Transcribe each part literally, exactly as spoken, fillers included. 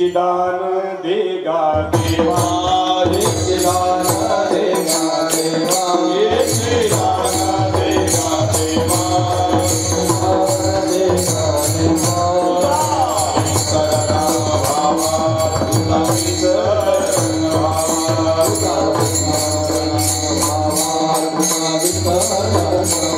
दान देगा देवा, हिच दान देगा देवा, हिच दान देगा देवा, दान देगा देवा। करना भावा तुला विसरना भावा, तुला विसरना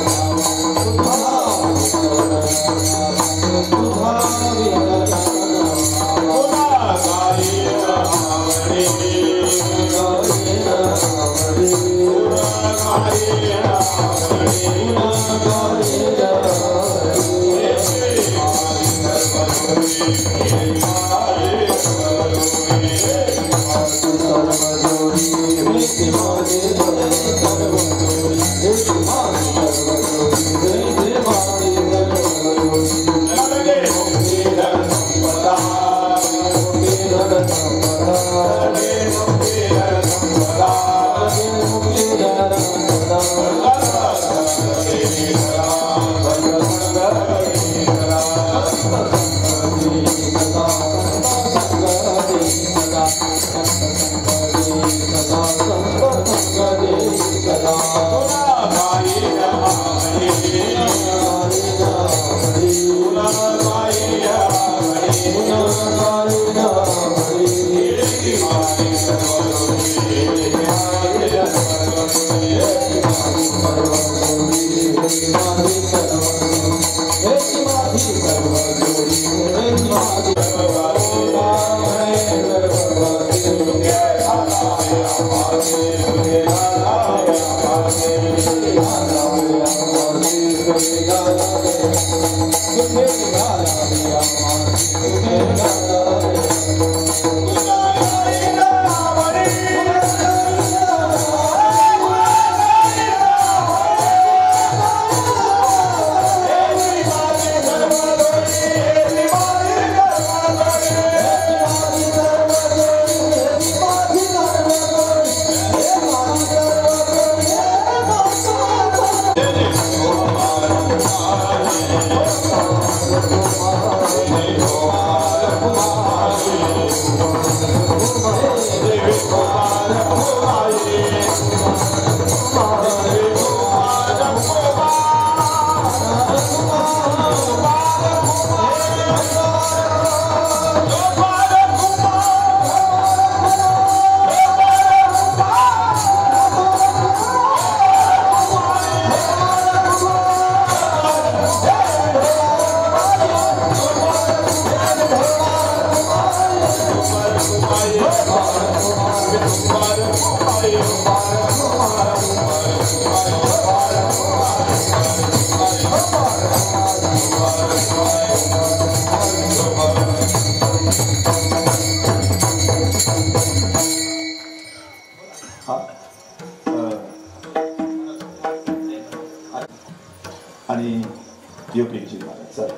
आणि योगेशजी सर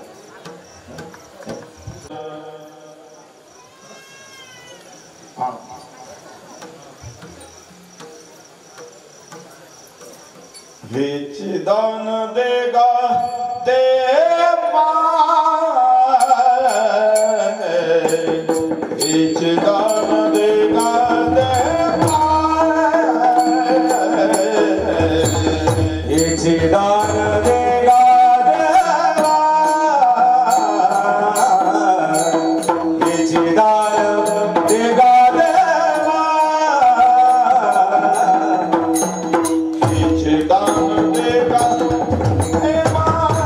हिच दान देगा देवा, हिच दान देगा देवा, हिच दान देगा देवा, हिच दान देगा देवा, हिच दान देगा देवा।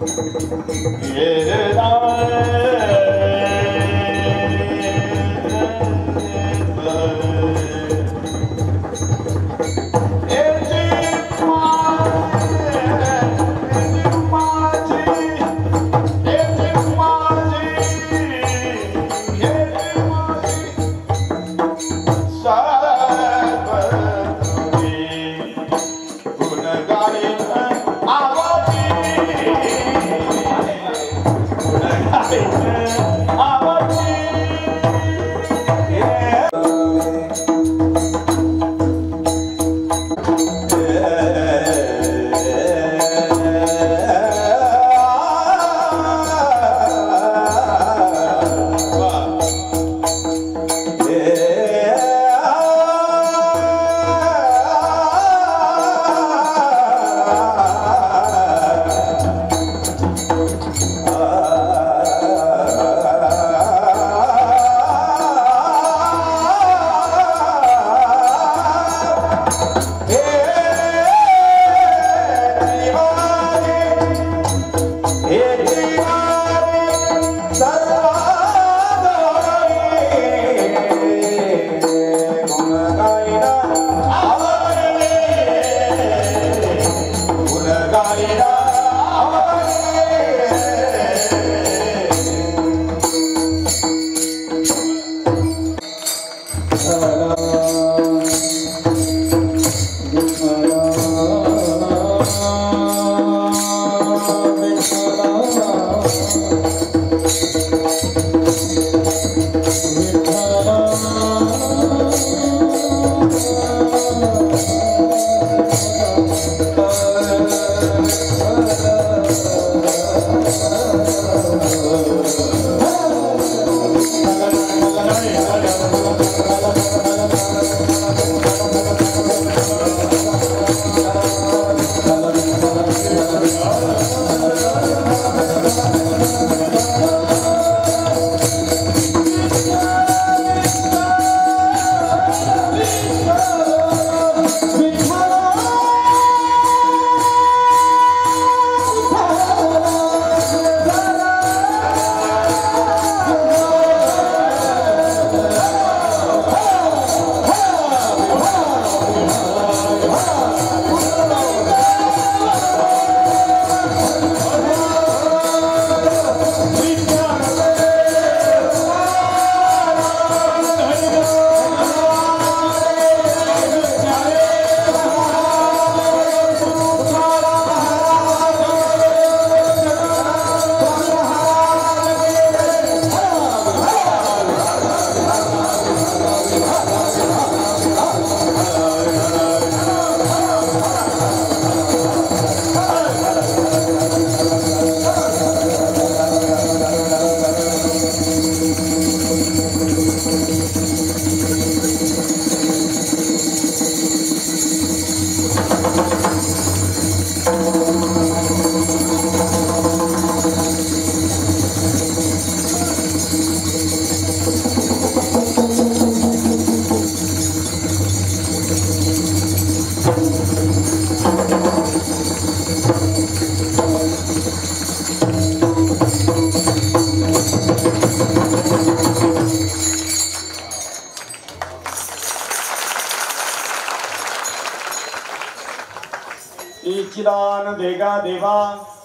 इचिदान देगा देवा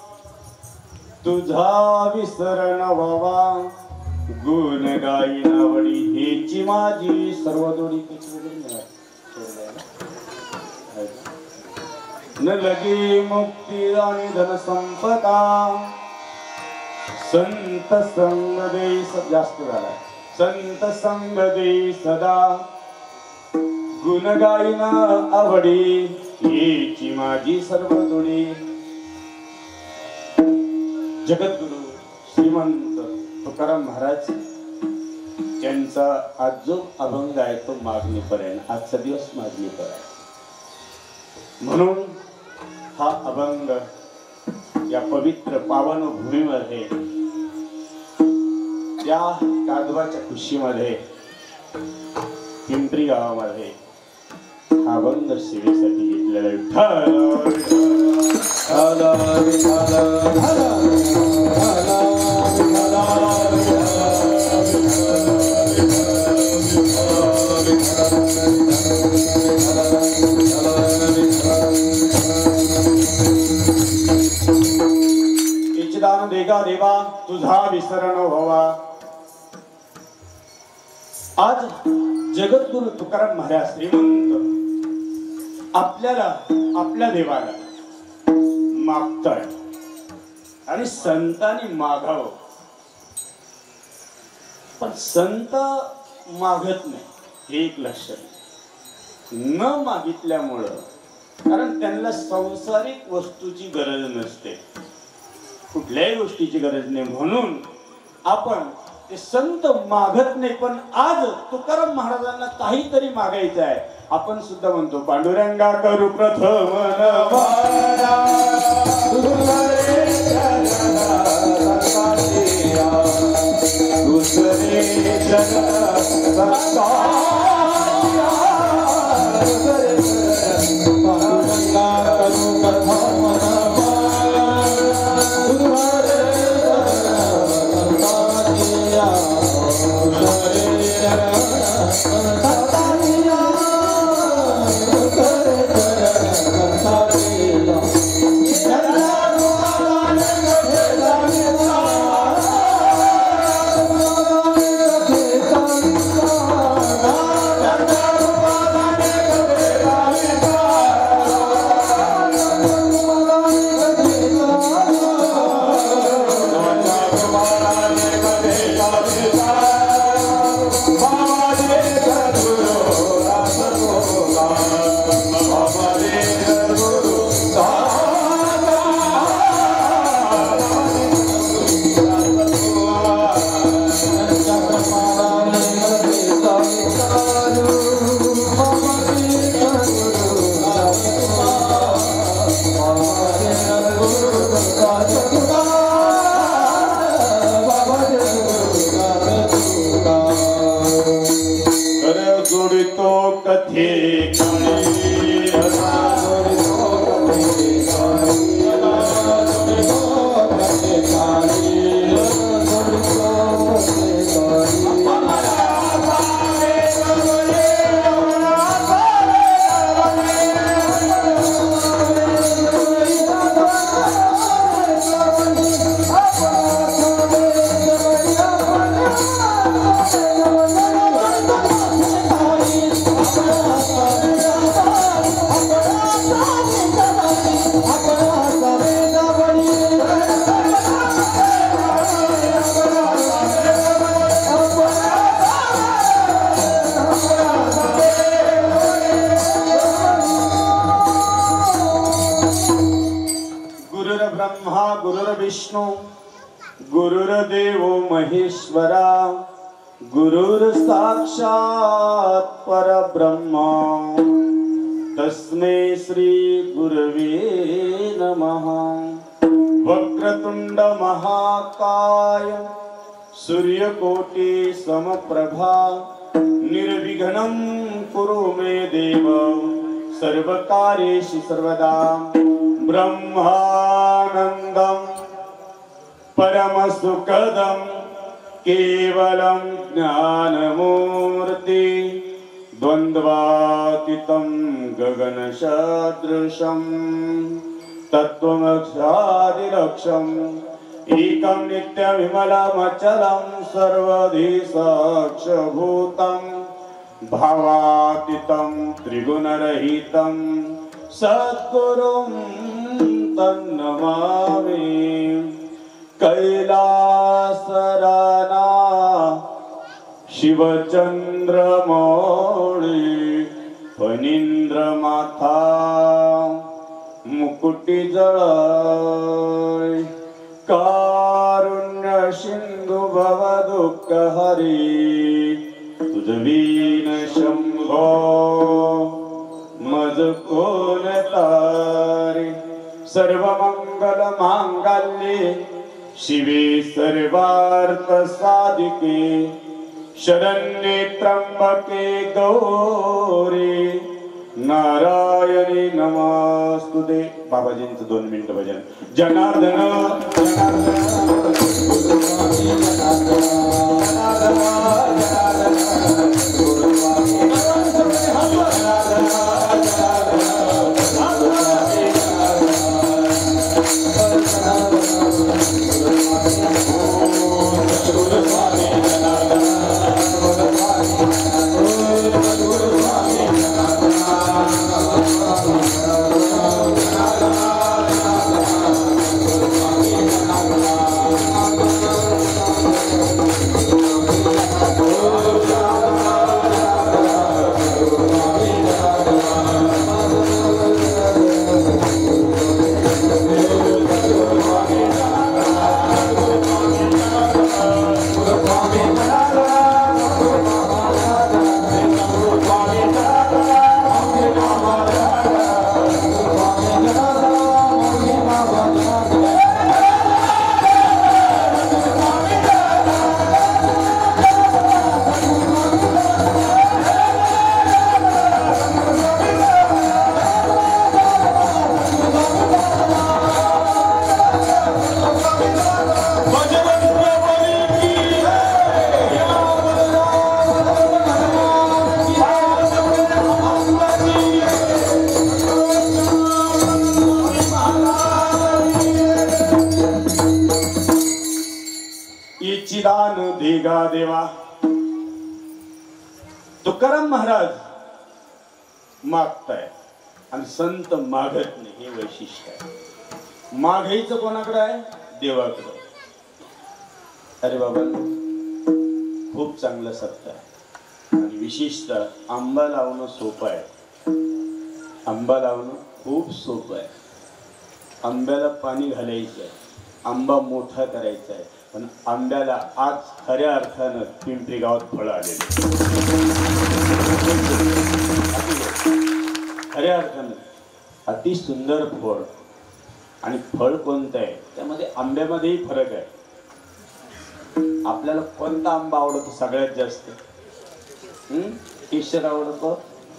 तुझा विसरण व्हावा गुण गाई नावडी हेची माझी सर्व दोडी न लगे मुक्ती आणि धन संपदा संत संग दे जास्त झाला संत संग दे सदा गुण गाईना आवडी हेची माझी सर्व दोडी जगद्गुरु श्रीमंत तुकाराम महाराज त्यांचा आज जो अभंग आहे तो मागणीपर्यंत आजचा दिवस मागणीपर्यंत म्हणून हा अभंग या पवित्र पावन भूमीमध्ये त्या कादवाच्या खुशीमध्ये पिंपरी गावामध्ये हा अभंग सेवेसाठी घेतलेला आहे. दान देगा देवा तुझा विसर न व्हावा. आज जगद्गुरु तुकाराम महाराज श्रीमंत आपल्याला आपल्या देवाला मागताय आणि संतांनी मागावं. पण संत मागत नाही हे एक लक्षण न मागितल्यामुळं, कारण त्यांना सांसारिक वस्तूची गरज नसते, कुठल्याही गोष्टीची गरज नाही, म्हणून आपण ते संत मागत नाही. पण आज तुकाराम महाराजांना काहीतरी मागायचं आहे. आपण सुद्धा म्हणतो पांडुरंगा करू प्रथम विष्णु गुरुर्देव महेश्वरा गुरुर साक्षात परब्रह्म तस्मै श्री गुरवे नमः. वक्रतुंड महाकाय सूर्यकोटि समप्रभा निर्विघ्नं कुरु मे देव सर्वकार्येषु सर्वदा. ब्रह्मानंदं परमसुखदं केवलं ज्ञानमूर्ति द्वन्द्वातीतं गगनसदृशं तत्त्वमक्षादिलक्ष्यम् एकं नित्यविमलमचलं सर्वधि साक्षभूतं भावातीतं त्रिगुणरहितं सद्गुरुं तन्नमामि. कैलासराना शिवचंद्रमौळी फणींद्रमाथा मुकुटी जळय कारुण्य सिंधु भव दुःख हरी तुझवीन शंभो मज कोण तारी. सर्वमंगल मांगल्ये शिवे सर्वार्थ साधिके शरण्ये त्र्यंबके गौरी नारायणी नमस्तुते. बाबाजींचं दोन मिनिटं भजन. जनार्दन जनार्दन दान देगा देवा. तुकाराम महाराज मागताय आणि संत मागत नाही, हे वैशिष्ट्य आहे. मागायचं कोणाकडे आहे? देवाकडे. अरे बाबा, खूप चांगलं सत्य आहे आणि विशेषतः आंबा लावणं सोपं आहे. आंबा लावणं खूप सोपं आहे. आंब्याला पाणी घालायचं आहे, आंबा मोठा करायचा आहे, पण आंब्याला आज खऱ्या अर्थानं पिंपरी गावात फळं आलेली. खऱ्या अर्थानं अति सुंदर फळ. आणि फळ कोणतं आहे त्यामध्ये आंब्यामध्येही फरक आहे. आपल्याला कोणता आंबा आवडतो सगळ्यात जास्त? हम्म केशर आवडतो.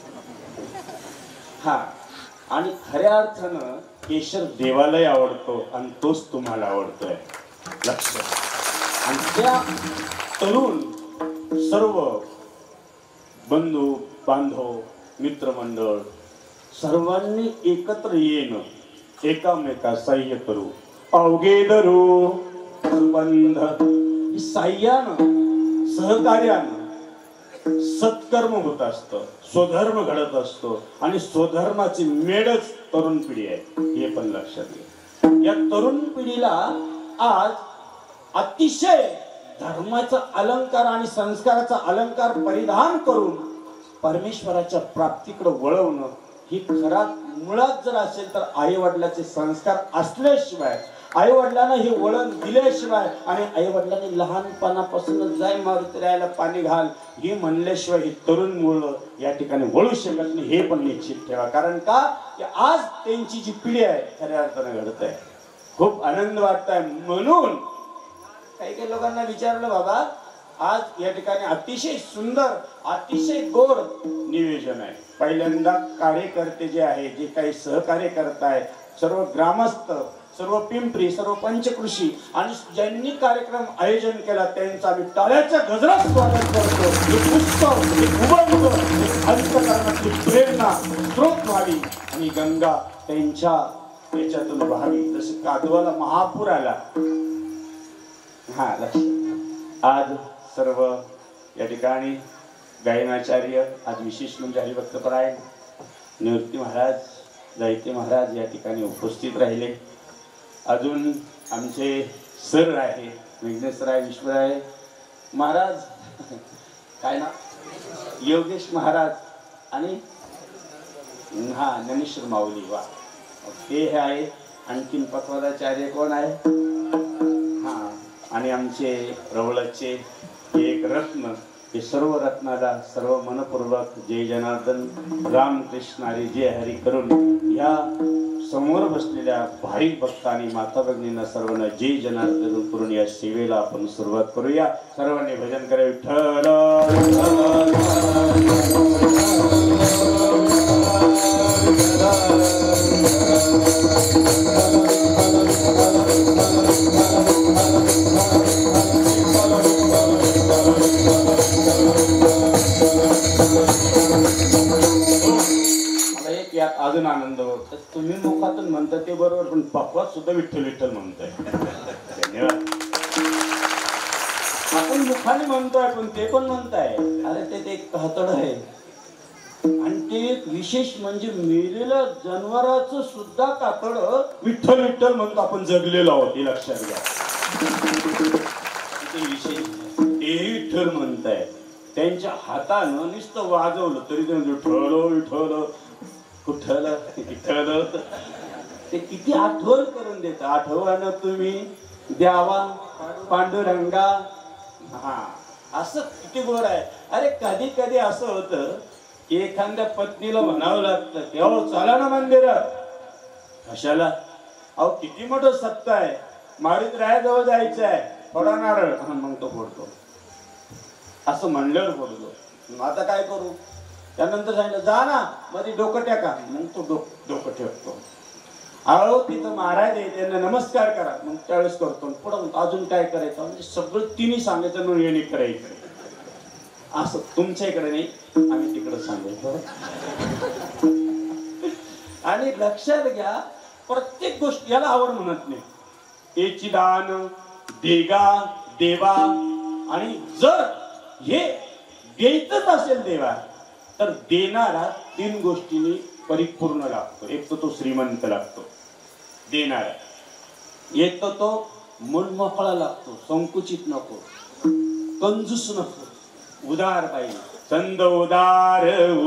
हा, आणि खऱ्या अर्थानं केशर देवालाही आवडतो आणि तोच तुम्हाला आवडतोय. लक्ष. आणि त्या तरुण सर्व बंधू बांधव मित्रमंडळ सर्वांनी एकत्र येणं, एकामेका सहाय्य करू, अवघे धरू बंध. साह्यानं सहकार्यानं सत्कर्म होत असतं, स्वधर्म घडत असतो आणि स्वधर्माची मेडच तरुण पिढी आहे, हे पण लक्षात घ्या. या तरुण पिढीला आज अतिशय धर्माचा अलंकार आणि संस्काराचा अलंकार परिधान करून परमेश्वराच्या प्राप्तीकडे वळवणं ही खरा मुळात जर असेल तर आई वडिलांचे संस्कार असल्याशिवाय, आई वडिलांना हे वळण दिल्याशिवाय आणि आई वडिलांनी लहानपणापासूनच जाय मारुती राहायला पाणी घाल हे म्हणल्याशिवाय ही तरुण मुलं या ठिकाणी वळू शकत नाही, हे पण निश्चित ठेवा. कारण का की आज त्यांची जी पिढी आहे खऱ्या अर्थानं घडत आहे. खूप आनंद वाटतोय. म्हणून काही काही लोकांना विचारलं, बाबा आज या ठिकाणी अतिशय सुंदर अतिशय गोड नियोजन आहे. पहिल्यांदा कार्यकर्ते जे आहे, जे काही सहकार्य करत आहे, सर्व ग्रामस्थ, सर्व पिंपरी, सर्व पंचकृषी आणि ज्यांनी कार्यक्रम आयोजन केला त्यांचं आम्ही टाळ्याच्या गजरात स्वागत करतो. हे उत्सव, हे उमंग, हे अंतःकरणाची प्रेरणा स्रोत व्हावी आणि गंगा त्यांच्या याच्यातून व्हावी. जसं कादवाला महापूर आला. हा लक्ष. आज सर्व या ठिकाणी गायनाचार्य, आज विशेष म्हणजे हरिभक्तपरायण निवृत्ती महाराज, जायते महाराज या ठिकाणी उपस्थित राहिले. अजून आमचे सर आहे विघ्नेश्वराय विश्वराय महाराज, काय ना योगेश महाराज आणि हा ज्ञानेश्वर माऊली. वा, ते आहे. आणखीन पटवादाचार्य कोण आहे? हा, आणि आमचे रवळचे एक रत्न. हे सर्व रत्नाला सर्व मनपूर्वक जय जनार्दन रामकृष्ण हरी जय हरी करून ह्या समोर बसलेल्या भाविक भक्तांनी माता भगिनींना सर्वांना जय जनार्दन करून या सेवेला आपण सुरुवात करूया. सर्वांनी भजन करा. विठ्ठल अजून आनंद होत. तुम्ही मुखातून म्हणता ते बरोबर, पण पप्पा सुद्धा विठ्ठल विठ्ठल म्हणताय. धन्यवाद. आपण मुखाने म्हणतोय पण ते पण म्हणताय. अरे ते ते कातड आहे. आणि ते एक विशेष म्हणजे मेलेल्या जनावराचं सुद्धा कातड विठ्ठल विठ्ठल म्हणतो. आपण जगलेलो आहोत हे लक्षात घ्या. ते विशेष तेही विठ्ठल म्हणताय. त्यांच्या हातानं नुसतं वाजवलं तरी ते विठ्ठल विठ्ठल कुठल विठ्ठल. ते किती आठवण करून देत. आठवण तुम्ही द्यावा पांडुरंगा. हा, असं किती गोड आहे. अरे कधी कधी असं होतं की एखाद्या पत्नीला म्हणावं लागतं की अहो चला ना मंदिरात. कशाला? अहो किती मोठं सत्य आहे, मारुती रायाजवळ जायचं आहे, थोडा नारळ. मग तो फोडतो. असं म्हणल्यावर फोडतो. आता काय करू? त्यानंतर सांगितलं जा ना मध्ये डोकं टाका. मग तो डोकं ठेवतो. अहो तिथं महाराज आहे त्यांना नमस्कार करा. मग त्यावेळेस करतो. पुढं अजून काय करायचं म्हणजे सगळं तिन्ही सांगायचं म्हणून येणे करायचं. असं तुमच्या इकडे नाही, आम्ही तिकडे सांगायचं. आणि लक्षात घ्या प्रत्येक गोष्ट याला आवड म्हणत नाही. एची दान देगा देवा. आणि जर हे द्यायचंच असेल देवा तर देणारा तीन गोष्टींनी परिपूर्ण लागतो. एक तर तो श्रीमंत लागतो देणारा, एक तर तो मनमोकळा लागतो, संकुचित नको, कंजूस नको, उदार पाहिजे. चंद उदार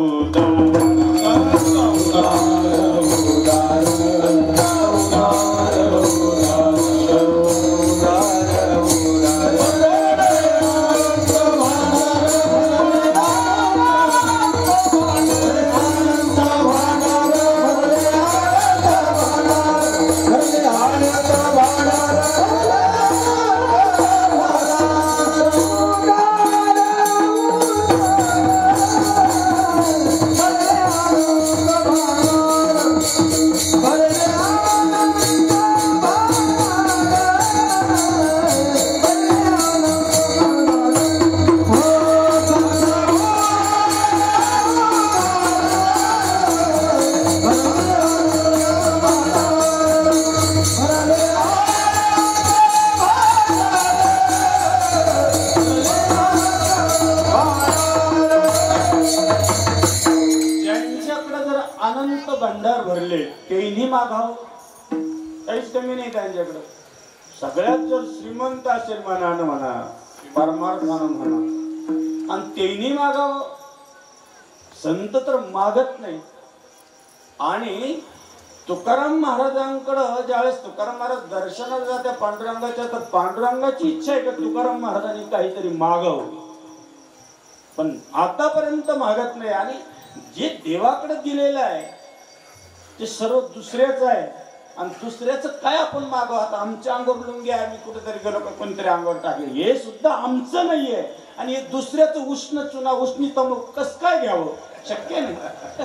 काहीच कमी नाही त्यांच्याकडे. सगळ्यात जर श्रीमंत असेल मनानं म्हणा, परमार्थानं म्हणा, आणि तेही मागावं. संत तर मागत नाही. आणि तुकाराम महाराजांकडं ज्यावेळेस तुकाराम महाराज दर्शनाला जात्या पांडुरंगाच्या, तर पांडुरंगाची इच्छा आहे का तुकाराम महाराजांनी काहीतरी मागावं, पण आतापर्यंत मागत नाही. आणि जे देवाकडे दिलेलं आहे ते सर्व दुसऱ्याच आहे. आणि दुसऱ्याचं काय आपण मागव. आता आमच्या अंगावर लुंगी आहे, आम्ही कुठेतरी गेलो का कोणतरी अंगावर टाकले, हे सुद्धा आमचं नाहीये. आणि हे दुसऱ्याचं उष्ण चुना उष्णी तमक कस काय घ्यावं, शक्य नाही.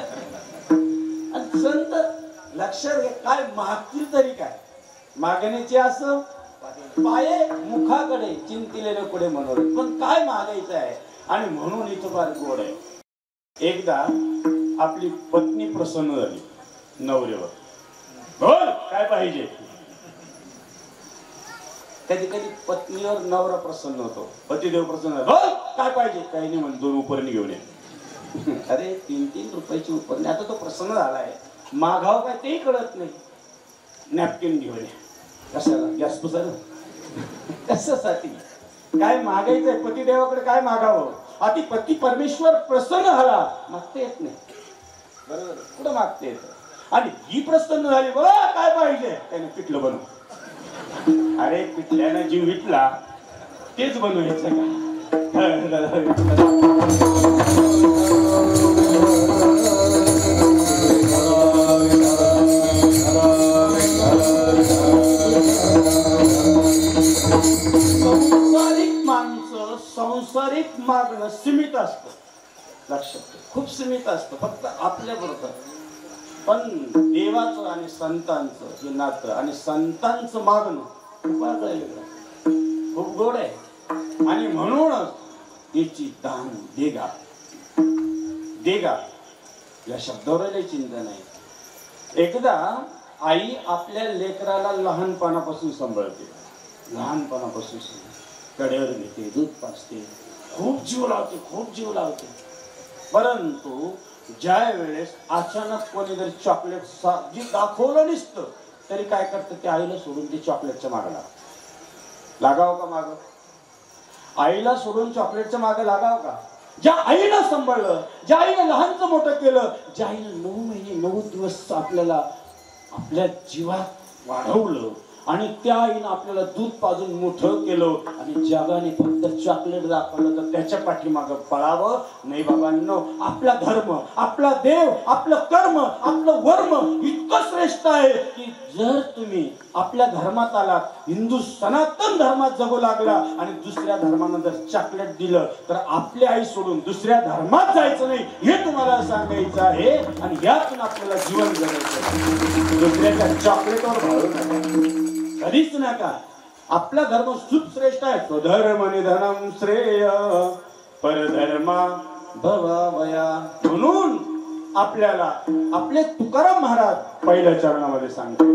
आणि संत लक्षात घ्या काय मागतील तरी काय मागण्याचे असं पाये मुखाकडे चिंतिलेले पुढे मनोरे, पण काय मागायचं आहे. आणि म्हणून इथं फार गोड आहे. एकदा आपली पत्नी प्रसन्न झाली नवऱ्यावर, बोल काय पाहिजे. कधी कधी पत्नीवर नवरा प्रसन्न होतो, पतिदेव प्रसन्न, बोल काय पाहिजे. काही नाही म्हणजे दोन उपरणी घेऊन ये. अरे तीन तीन रुपयाची उपरणी. आता तो प्रसन्न झालाय, मागाव काय ते कळत नाही. नॅपकिन घेऊन ये. कशाला, गॅस पुसायला, कशासाठी, काय मागायचंय पतिदेवाकडे, काय मागावं. आधी पती परमेश्वर प्रसन्न झाला, मागता येत नाही. बरोबर, कुठं मागता येत. आणि ही प्रसन्न झाली, बघ काय पाहिजे. त्याने पिठलं बनव. अरे पिठल्यानं जीव विटला, तेच बनवायचं का. संसारिक माणसं संसारिक मागणं सीमित असतं. लक्षात खूप सीमित असतं, फक्त आपल्या बरोबर. पण देवाचं आणि संतांचं हे नातं आणि संतांचं मागणं खूप गोड आहे. आणि म्हणूनच याची दान देगा देगा या शब्दावर चिंता नाही. एकदा आई आपल्या लेकराला लहानपणापासून सांभाळते, लहानपणापासून कडेवर घेते, दूध पाजते, खूप जीव लावते, खूप जीव लावते. परंतु ज्या वेळेस अचानक कोणीतरी चॉकलेट जी दाखवलं नसतं तरी काय करतं, ते आईला सोडून ते चॉकलेटच्या मागे लाग लागावं का माग. आईला सोडून चॉकलेटच्या मागे लागावं का. ज्या आईला सांभाळलं, ज्या आईने लहानचं मोठं केलं, ज्या आईने नऊ महिने नऊ दिवस आपल्याला आपल्या जीवात वाढवलं, आणि त्या आईनं आपल्याला दूध पाजून मोठं केलं, आणि जगाने फक्त चॉकलेट दाखवलं तर त्याच्या पाठीमागं पळावं नाही. बाबांनो, आपला धर्म, आपला देव, आपलं कर्म, आपलं वर्म इतकं श्रेष्ठ आहे की जर तुम्ही आपल्या धर्मात आला, हिंदू सनातन धर्मात जगू लागला आणि दुसऱ्या धर्मानं जर चॉकलेट दिलं तर आपली आई सोडून दुसऱ्या धर्मात जायचं नाही हे तुम्हाला सांगायचं आहे. आणि यातून आपल्याला जीवन जगायचं. दुसऱ्याच्या चॉकलेटवर भाळू नका, कधीच नका. आपला धर्म सुश्रेष्ठ आहे. स्वधर्म निधनम श्रेय परधर्मा भवावया. म्हणून आपल्याला आपले तुकाराम महाराज पहिल्या चरणामध्ये सांगतात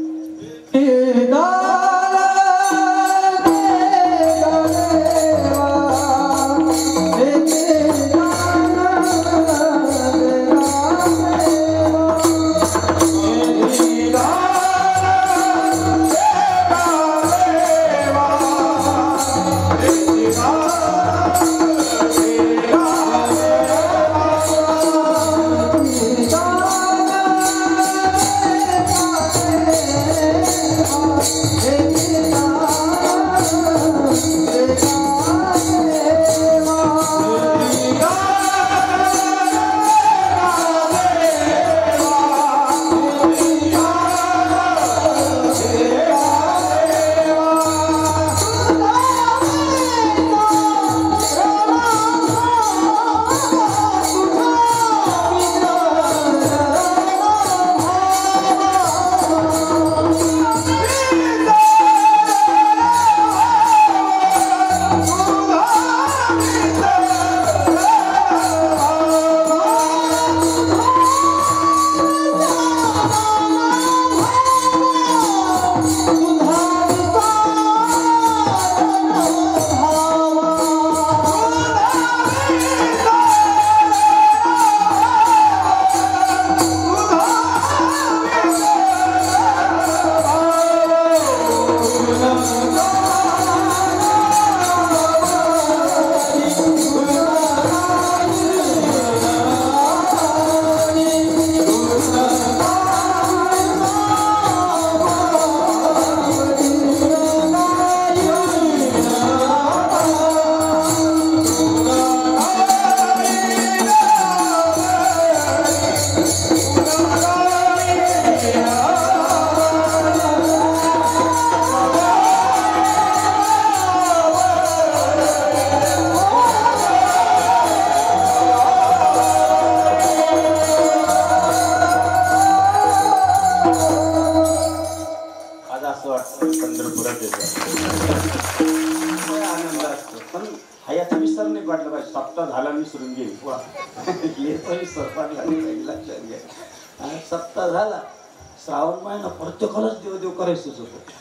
सप्ताह झाला. श्रावण महिना प्रत्येकालाच देव देव करायचंच होतं.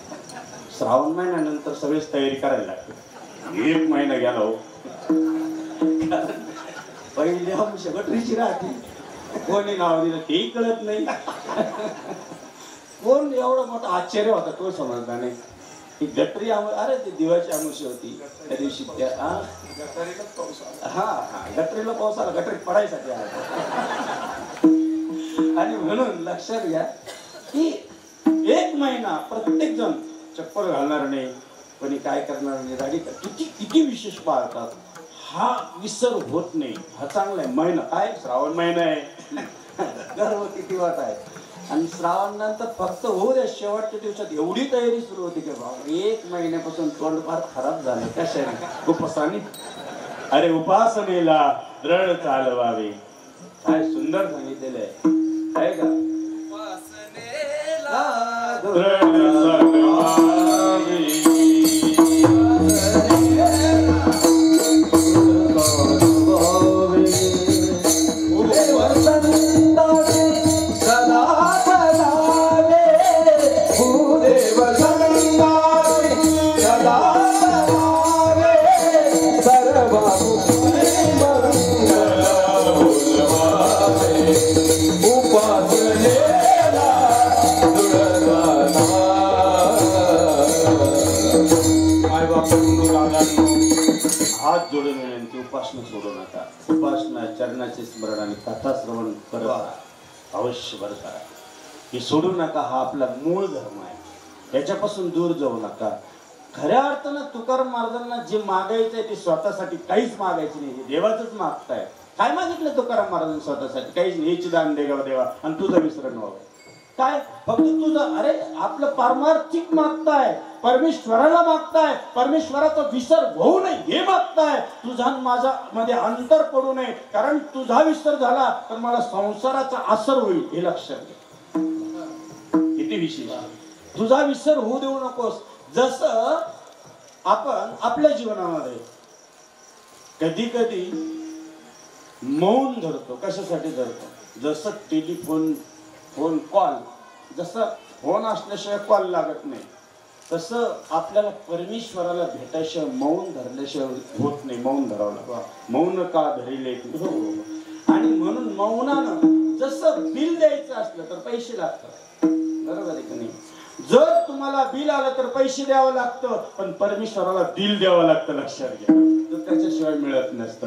श्रावण महिन्यानंतर सगळीच तयारी करायला लागते. एक महिना गेला हो, पहिली अंश गटरीची राहते, कोणी नाव दिलं तेही कळत नाही. कोण एवढा मोठा आश्चर्य होता तो समजला नाही. ही गटरी अरे ती दिवाळीची अंश होती त्या दिवशी. त्या हा हा गटरीला पाऊस आला, गटरीत पडायसाठी आला. आणि म्हणून लक्षात घ्या की एक महिना प्रत्येक जण चप्पल घालणार नाही, कोणी काय करणार नाही, दाढी किती किती विशेष पाळतात. हा विसर होत नाही. हा चांगला आहे महिना. काय श्रावण महिना आहे, गर्व किती वाट आहे. आणि श्रावण नंतर फक्त होऊ द्या, शेवटच्या दिवसात एवढी तयारी सुरू होती की बाबा एक महिन्यापासून तोंड फार खराब झालं. कशाने? उपासाने. अरे उपासनेला दृढ चालवावे. काय सुंदर सांगितलेलं आहे आहे का? हात जोडून विनंती, उपासना सोडू नका. उपासना, चरणाचे स्मरण आणि कथा श्रवण करत अवश्य बरं करा. हे सोडू नका. हा आपला मूळ धर्म आहे, याच्यापासून दूर जाऊ नका. खऱ्या अर्थानं तुकाराम महाराजांना जे मागायचं आहे ते स्वतःसाठी काहीच मागायचं नाही, देवाचंच मागताय. काय मागितलं तुकाराम महाराजांनी स्वतःसाठी? काहीच नाही. हेच दान देवा देवा आणि तुझं विसरण व्हावं. काय फक्त तुझं, अरे आपलं पारमार्थिक मागताय, परमेश्वराला मागताय, परमेश्वराचा विसर होऊ नये हे मागताय. तुझा माझा मध्ये अंतर पडू नये, कारण तुझा विसर झाला तर मला संसाराचा असर होईल हे लक्षात घे. किती विशेष. तुझा विसर होऊ देऊ नकोस. जसं आपण आपल्या जीवनामध्ये कधी कधी मौन धरतो. कशासाठी धरतो? जसं टेलिफोन फोन कॉल, जसं फोन असल्याशिवाय कॉल लागत नाही, तसं आपल्याला परमेश्वराला भेटायशिवाय मौन धरल्याशिवाय होत नाही. मौन धरावं लागतं. मौन का धरिले. आणि म्हणून मौनानं जसं बिल द्यायचं असलं तर पैसे लागतात, बरोबर आहे की नाही? जर तुम्हाला बिल आलं तर पैसे द्यावं लागतं, पण परमेश्वराला दिल द्यावं लागतं. लक्षात घ्या. तर त्याच्याशिवाय मिळत नसतं.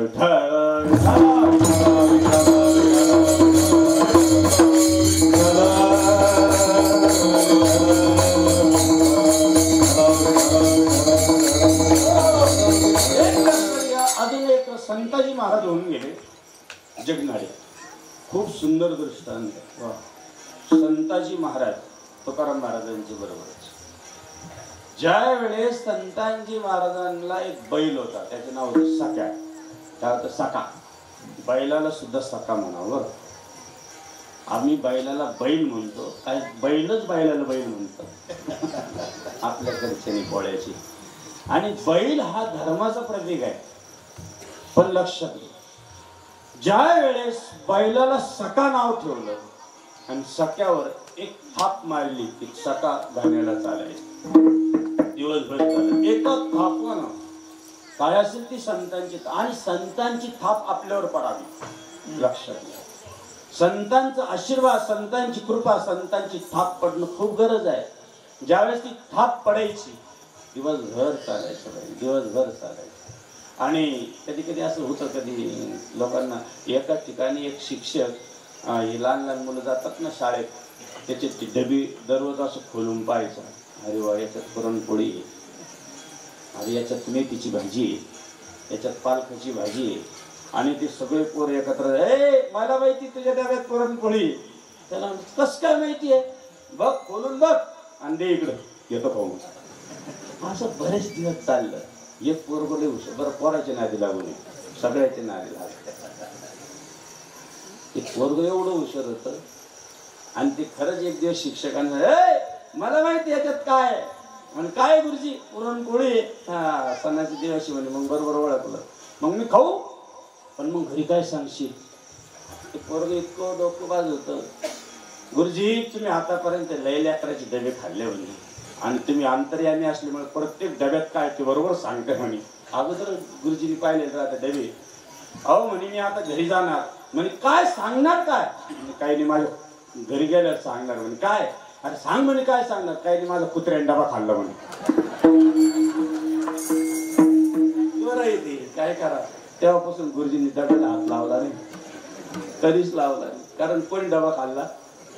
अजून एक संताजी महाराज होऊन गेले जगनाडे. खूप सुंदर दृष्टांत. संताजी महाराज तुकाराम महाराजांची बरोबरच. ज्या वेळेस संतांजी महाराजांना एक बैल होता, त्याचे नाव होतं सख्या. काय होतं? सखा. बैलाला सुद्धा सखा म्हणावं. आम्ही बैलाला बैल म्हणतो, काही बैलच बैलाला बैल म्हणतो आपल्या घरच्यानी पोळ्याची. आणि बैल हा धर्माचा प्रतीक आहे. पण लक्षात घे, ज्या वेळेस बैलाला सखा नाव ठेवलं आणि सख्यावर एक थाप मारली की सखा गाण्याला चालायचं, दिवसभर चालत. एका थापानं काय असेल ती संतांची, आणि संतांची थाप आपल्यावर पडावी. लक्षात घ्या, संतांचा आशीर्वाद, संतांची कृपा, संतांची थाप पडणं खूप गरज आहे. ज्यावेळेस ती थाप पडायची दिवसभर चालायचं, दिवसभर चालायचं. आणि कधी कधी असं होतं, कधी लोकांना एका ठिकाणी एक शिक्षक, हे लहान लहान मुलं जातात ना शाळेत, त्याची ती डबी दररोज असं खोलून पाहायचं. अरे वा, याच्यात पुरणपोळी आहे, अरे याच्यात मेथीची भाजी आहे, याच्यात पालकाची भाजी आहे. आणि ते सगळे पोर एकत्र, ए मला माहिती तुझ्या डब्यात पुरणपोळी. त्याला कस काय माहिती आहे? बघ, खोलून बघ आणि दे इकडं, येतो खाऊन. असं बरेच दिवस चाललं. एक पोरगं लय हुशार, बरं पोराच्या नादी लागू नये, सगळ्याच्या नादी लागले. ते पोरगं एवढं हुशार होतं. आणि ते खरंच एक दिवस शिक्षकांना, ए मला माहिती याच्यात काय म्हणे. काय गुरुजी? पुरणपोळी. हा, सणाची दिवशी म्हणे. मग बरोबर ओळखलं. मग मी खाऊ, पण मग घरी काय सांगशील? ते पोरगं इतकं डोकं बाज होतं. गुरुजी, तुम्ही आतापर्यंत लय लेकराचे डबे खाल्ले म्हणे, आणि तुम्ही अंतर्यामी असल्यामुळे प्रत्येक डब्यात काय ते बरोबर सांगते म्हणे. अगोदर गुरुजींनी पाहिले राहते डबे. अहो म्हणे, मी आता घरी जाणार म्हणे. काय सांगणार? काय काही नाही, माझ्या घरी गेल्यावर सांगणार म्हणे. काय? अरे सांग म्हणे. काय सांगणार? काही नाही, माझा कुत्र्याने डबा खाल्ला म्हणे. बरं येते, काय करा. तेव्हापासून गुरुजींनी डब्याला हात लावला नाही, कधीच लावला नाही. कारण कोणी डबा खाल्ला?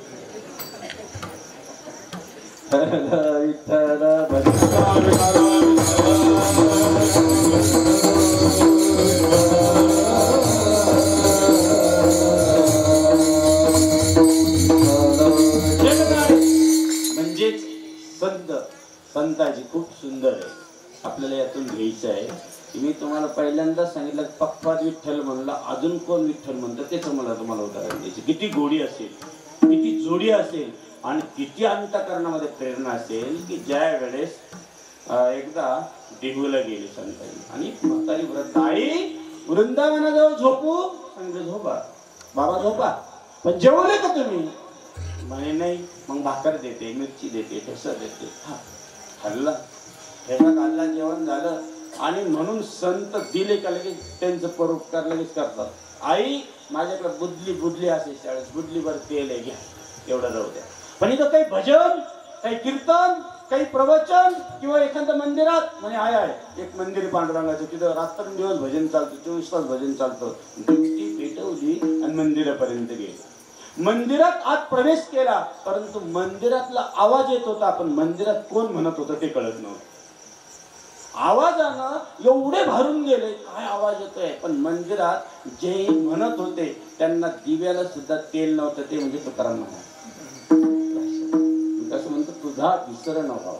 म्हणजेच संत, संताजी खूप सुंदर आहे. आपल्याला यातून घ्यायचं आहे. मी तुम्हाला पहिल्यांदा सांगितलं पप्पात विठ्ठल म्हणला, अजून कोण विठ्ठल म्हणतं त्याचं मला तुम्हाला उदाहरण द्यायचं. किती गोडी असेल, किती जोडी असेल, आणि किती अंतःकरणामध्ये प्रेरणा असेल की ज्या वेळेस एकदा देहूला गेले संतांनी, आणि म्हातारी व्रत, आई वृंदावनाजवळ झोपू? सांगितलं झोपा. बाबा झोपा, पण जेवले का तुम्ही? म्हणे नाही. मग भाकर देते, मिरची देते, ठेसा देते. हा, खाल्ला, ठेसा खाल्ला, जेवण झालं. आणि म्हणून संत दिले का लगेच त्यांचं परोपकार लगेच करतात. आई माझ्याकडे बुदली बुदली असे शाळेत, बुदलीभर तेल आहे, घ्या, एवढं राहू द्या. पण इथं काही भजन, काही कीर्तन, काही प्रवचन, किंवा एखाद्या मंदिरात म्हणे आहे आहे एक मंदिर पांडुरंगाचं, तिथं रात्रंदिवस भजन चालतं, चोवीस तास भजन चालतं. ड्युटी पेटवली आणि मंदिरापर्यंत गेली. मंदिरात आत प्रवेश केला, परंतु मंदिरातला आवाज येत होता, पण मंदिरात कोण म्हणत होतं ते कळत नव्हतं. आवाजानं एवढे भरून गेले, काय आवाज येतोय, पण मंदिरात जे म्हणत होते त्यांना दिव्याला सुद्धा तेल नव्हतं. ते म्हणजे तुकाराम महाराज. तुझा विसरण व्हावा.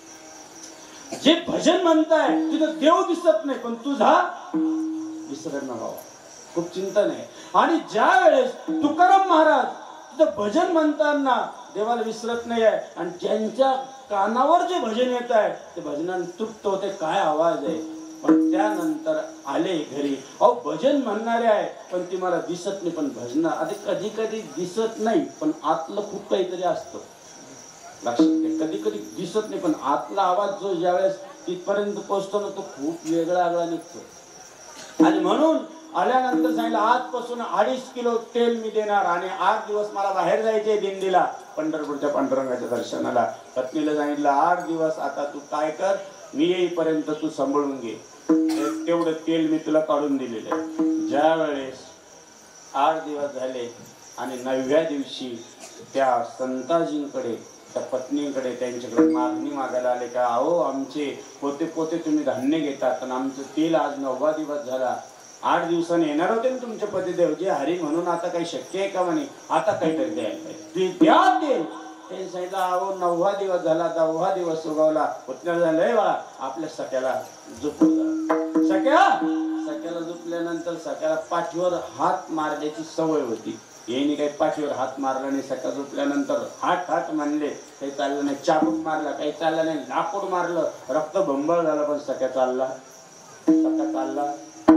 जे भजन म्हणताय तिथं देव दिसत नाही पण तुझा विसरण व्हावा. खूप चिंतन आहे. आणि ज्या वेळेस तुकाराम महाराज तिथं भजन म्हणताना देवाला विसरत नाही आहे आणि ज्यांच्या कानावर जे भजन येत आहे ते भजनाने तृप्त होते. काय आवाज आहे. पण त्यानंतर आले घरी. अहो भजन म्हणणारे आहे पण ती मला दिसत नाही. पण भजन आधी कधी कधी दिसत नाही पण आतलं खूप काहीतरी असतं. लक्षात घ्या. कधी कधी दिसत नाही पण आतला आवाज जो ज्यावेळेस तिथपर्यंत पोहोचतो ना तो खूप वेगळा वेगळा निघतो. आणि म्हणून आल्यानंतर सांगितलं आजपासून अडीच किलो तेल मी देणार आणि आठ दिवस मला बाहेर जायचे दिंडीला पंढरपूरच्या पांडुरंगाच्या दर्शनाला. पत्नीला सांगितलं आठ दिवस आता तू काय कर मी येईपर्यंत तू सांभाळून घे. तेवढं तेल मी तुला काढून दिलेलं आहे. ज्या वेळेस आठ दिवस झाले आणि नवव्या दिवशी त्या संताजींकडे त्या पत्नीकडे त्यांच्याकडे मागणी मागायला आले का अहो आमचे पोते पोते तुम्ही धान्य घेतात आणि आमचं तेल आज नववा दिवस झाला. आठ दिवसांनी येणार होते ना तुमचे पतिदेव जे हरी म्हणून आता काही शक्य आहे का म्हणे आता काहीतरी द्यायला पाहिजे द्या तेल. त्यांनी सांगितलं अहो नववा दिवस झाला दहावा दिवस उगवला. पुतण्या झालंय बाळा आपल्या सख्याला झोपलं. सख्या सख्याला झोपल्यानंतर सख्याला पाठीवर हात मारण्याची सवय होती. येणी काही पाठीवर हात मारला नाही. सकाळ झोपल्यानंतर हात हात म्हणले काही चाललं नाही. चाबूक मारला काही चाललं नाही. लाकूड मारलं रक्त भंबळ झालं पण सख्या चालला. सख्या चालला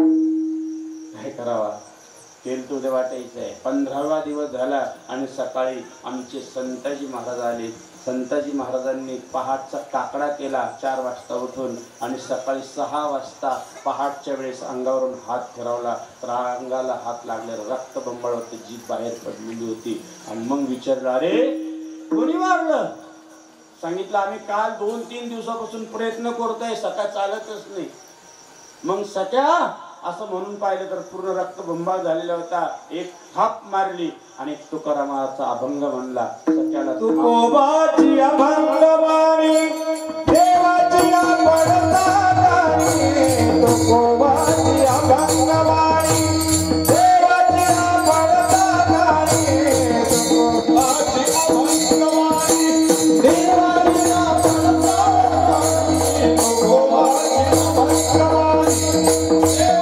काय करावा. तेल तुझे वाटायचं आहे. पंधरावा दिवस झाला आणि सकाळी आमचे संताजी महाराज आले. संताजी महाराजांनी पहाटचा काकडा केला चार वाजता उठून आणि सकाळी सहा वाजता पहाटच्या वेळेस अंगावरून हात फिरवला तर अंगाला हात लागले रक्त बंबाळ होते. जीभ बाहेर पडलेली होती. आणि मग विचारलं अरे कोणी मारलं. सांगितलं आम्ही काल दोन तीन दिवसापासून प्रयत्न करतोय सकाळ चालतच नाही. मग सख्या असं म्हणून पाहिलं तर पूर्ण रक्त बंबाळ झालेला होता. एक थाप मारली आणि तुकारामाचा अभंग म्हणला. सख्याला तुकोबाची अभंगवाणी देवाची पडताळणी. तुकोबाची अभंगवाणी देवाची पडताळणी. तुकोबाची अभंगवाणी देवाची पडताळणी. तुकोबाची अभंगवाणी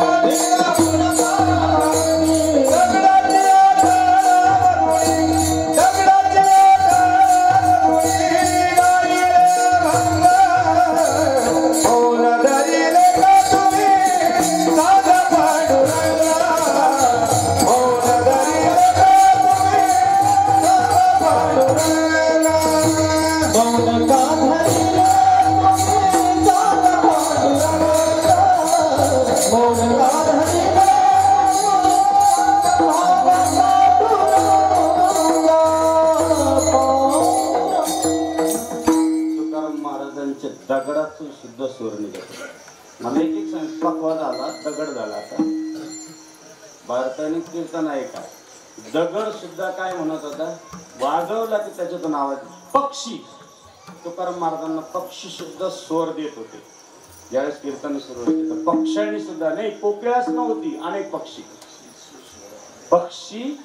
दगडातून सुद्धा स्वर निघत. मला एक एक स्वयंपाकवाद आला दगड झाला. आता भारताने कीर्तन आहे का दगड सुद्धा काय म्हणत होता वाजवला की त्याच्यातून आवाज. पक्षी तुकाराम महाराजांना पक्षी सुद्धा स्वर देत होते. ज्यावेळेस कीर्तन सुरू होते तर पक्ष्यांनी सुद्धा नाही कोकिळाच नव्हती अनेक पक्षी पक्षी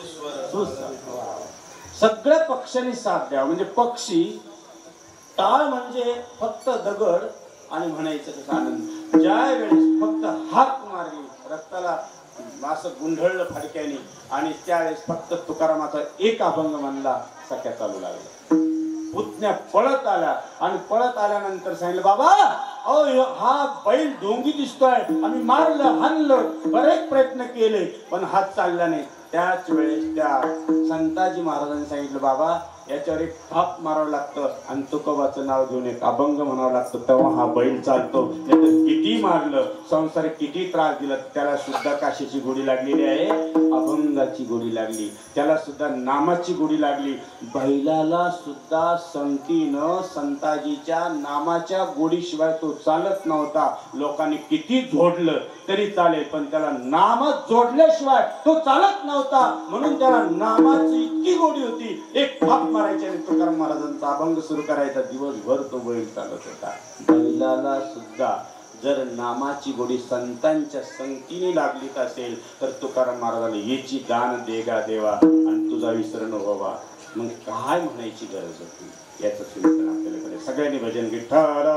सगळ्या पक्ष्यांनी साथ द्यावा. म्हणजे पक्षी टाळ म्हणजे फक्त दगड आणि म्हणायचं कसं आनंद. ज्या वेळेस फक्त हात मारली रक्ताला असं गुंढळलं फडक्याने आणि त्यावेळेस फक्त तुकारामाचा एक अभंग म्हणला सख्या चालू लागला. पुतण्या पळत आला आणि पळत आल्यानंतर सांगितलं बाबा अहो हा बैल ढोंगी दिसतोय. आम्ही मारलं हाणलं बरेच प्रयत्न केले पण हात चालला नाही. त्याच वेळेस त्या संताजी महाराजांनी सांगितलं बाबा याच्यावर एक थाप मारावं लागतं आणि तुकोबाचं नाव घेऊन एक अभंग म्हणावं लागतं तेव्हा हा बैल चालतो. किती मारलं संसार किती त्रास दिला त्याला सुद्धा काशीची गोडी लागलेली आहे. अभंगाची गोडी लागली. त्याला सुद्धा नामाची गोडी लागली. बैलाला सुद्धा संतीनं संताजीच्या नामाच्या गोडीशिवाय तो चालत नव्हता. लोकांनी किती जोडलं तरी चालेल पण त्याला नामच जोडल्याशिवाय तो चालत नव्हता. म्हणून त्याला नामाची इतकी गोडी होती. एक थाप मारायची आणि तुकाराम महाराजांचा अभंग सुरू करायचा. दिवसभर तो बैल चालत होता. बैलाला सुद्धा जर नामाची गोडी संतांच्या संगतीने लागलीच असेल तर तुकाराम महाराजांना याची दान देगा देवा आणि तुझा विसरण व्हावा. मग काय म्हणायची गरज होती याचं चिंतन आपल्याकडे सगळ्यांनी भजन विठ्ठल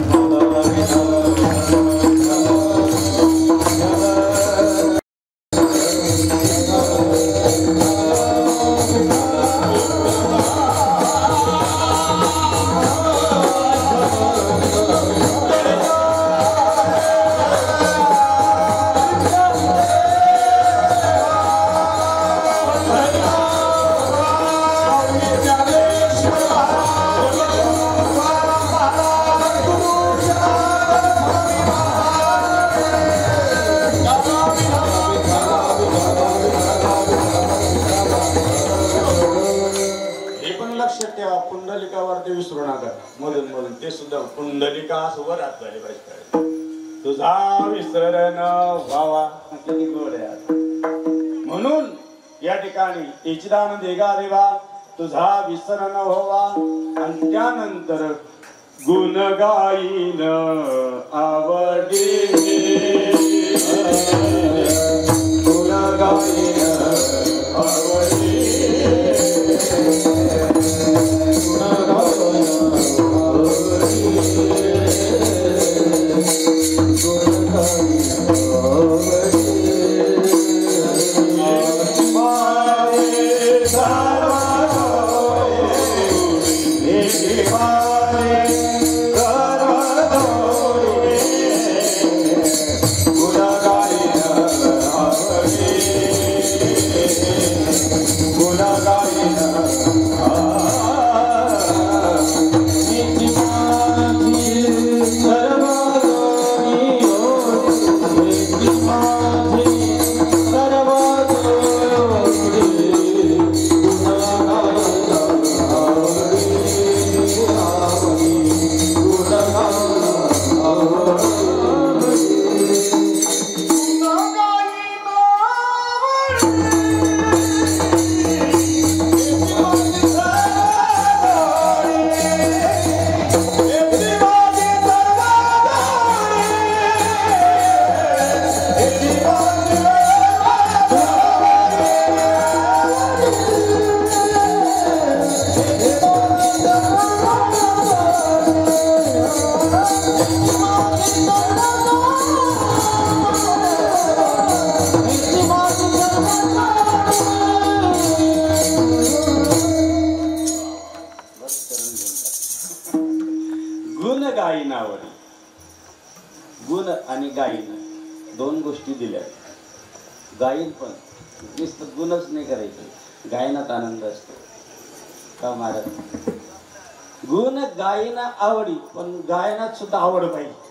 पुंडलिकावरती विसरू नका मधून मधून ते सुद्धा पुंडलिका वर हात झाले पाहिजे तुझा विसरण व्हावा किती गोड आहे म्हणून या ठिकाणी तेजदान देगा देवा तुझा विसरण व्हावा आणि त्यानंतर गुण गाईन आवडी गुण गाईन आवडी गुण आणि गायन दोन गोष्टी दिल्या गायन पण नुसतं गुणच नाही करायचं गायनात आनंद असतो का महाराज गुण गायन आवडी पण गायनात सुद्धा आवड पाहिजे